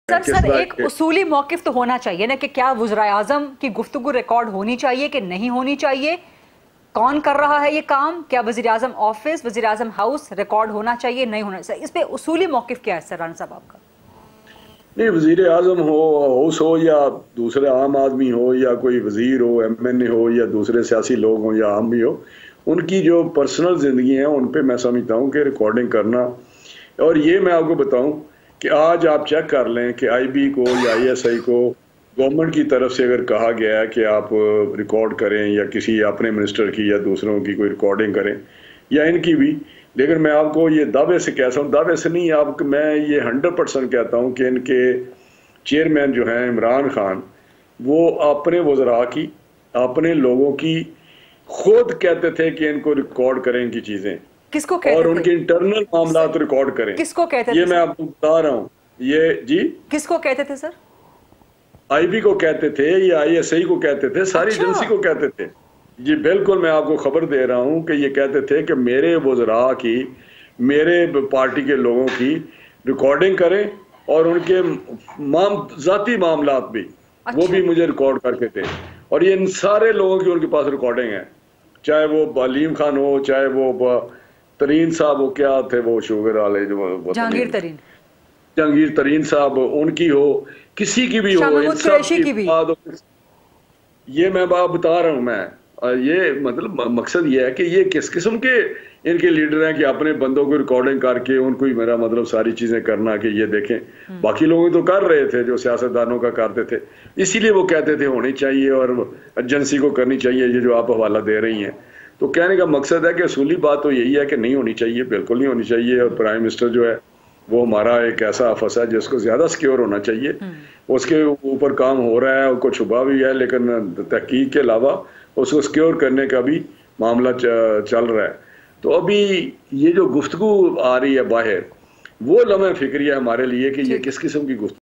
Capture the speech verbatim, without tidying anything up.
Sir sir एक उसूली मौकिफ तो होना चाहिए ना कि क्या वज़ीर आज़म की गुफ्तगू रिकॉर्ड होनी चाहिए कि नहीं होनी चाहिए, कौन कर रहा है ये काम, क्या वज़ीर आज़म ऑफिस, वज़ीर आज़म हाउस रिकॉर्ड होना चाहिए नहीं होना चाहिए, इस पे उसूली मौकिफ क्या है सर राना साहब आपका? नहीं, वज़ीर आज़म हो, हाउस हो या दूसरे आम आदमी हो या कोई वज़ीर हो, एम एन ए हो या दूसरे सियासी लोग हों या आम भी हो, उनकी जो पर्सनल ज़िंदगी है उन पे मैं समझता हूँ कि रिकॉर्डिंग करना। और ये मैं आपको बताऊँ कि आज आप चेक कर लें कि आई बी को या आई एस आई को गवर्नमेंट की तरफ से अगर कहा गया है कि आप रिकॉर्ड करें या किसी अपने मिनिस्टर की या दूसरों की कोई रिकॉर्डिंग करें या इनकी भी, लेकिन मैं आपको ये दावे से कहता हूँ, दावे से नहीं, आप मैं ये हंड्रेड परसेंट कहता हूँ कि इनके चेयरमैन जो हैं इमरान खान, वो अपने वज़रा की, अपने लोगों की खुद कहते थे कि इनको रिकॉर्ड करें इनकी चीज़ें, किसको कहते और थे? उनके इंटरनल मामला तो रिकॉर्ड करें। किसको कहते थे? ये मैं आपको बता रहा हूँ। ये जी किसको कहते थे सर? आई बी को कहते थे या आई एस आई को कहते थे, सारी अच्छा। एजेंसी को कहते थे जी। बिल्कुल, मैं आपको खबर दे रहा हूँ कि ये कहते थे कि मेरे वज़रा की, मेरे पार्टी के लोगों की रिकॉर्डिंग करें और उनके माम जाती मामलात भी, अच्छा। वो भी मुझे रिकॉर्ड करके थे। और ये इन सारे लोगों की उनके पास रिकॉर्डिंग है, चाहे वो अलीम खान हो, चाहे वो तरीन साहब हो, क्या थे वो शुगर वाले जो जहांगीर तरीन जहांगीर तरीन साहब, उनकी हो, किसी की भी हो, इन सब की, की भी। ये मैं बात बता रहा हूँ। मैं ये मतलब मकसद ये है कि ये किस किस्म के इनके लीडर हैं कि अपने बंदों को रिकॉर्डिंग करके उनको ही मेरा मतलब सारी चीजें करना कि ये देखें। बाकी लोग तो कर रहे थे जो सियासतदानों का करते थे, इसीलिए वो कहते थे होनी चाहिए और एजेंसी को करनी चाहिए, ये जो आप हवाला दे रही हैं। तो कहने का मकसद है कि असूली बात तो यही है कि नहीं होनी चाहिए, बिल्कुल नहीं होनी चाहिए। और प्राइम मिनिस्टर जो है वो हमारा एक ऐसा अफस है जिसको ज्यादा सिक्योर होना चाहिए, उसके ऊपर काम हो रहा है, उसको छुपा भी है, लेकिन तहकीक के अलावा उसको सिक्योर करने का भी मामला चल रहा है। तो अभी ये जो गुफ्तगू आ रही है बाहर, वो लम्हे फिक्री है हमारे लिए कि ये किस किस्म की गुफ्तगू